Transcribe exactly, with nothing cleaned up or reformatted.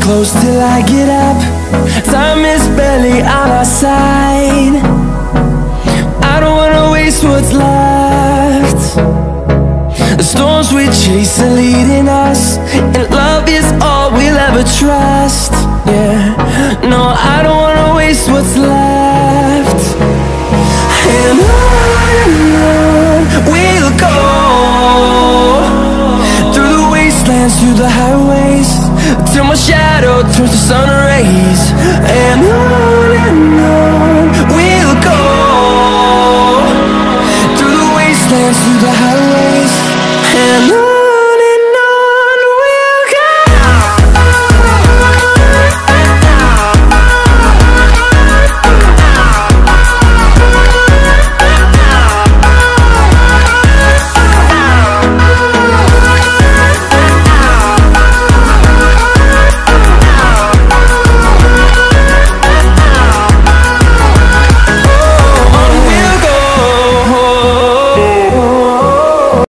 close till I get up. Time is barely on our side. I don't wanna waste what's left. The storms we chase are leading us, and love is all we'll ever trust. Yeah, no, I don't wanna waste what's left. And on and on we'll go, through the wastelands, through the highways, till my shadow turns to sun rays. And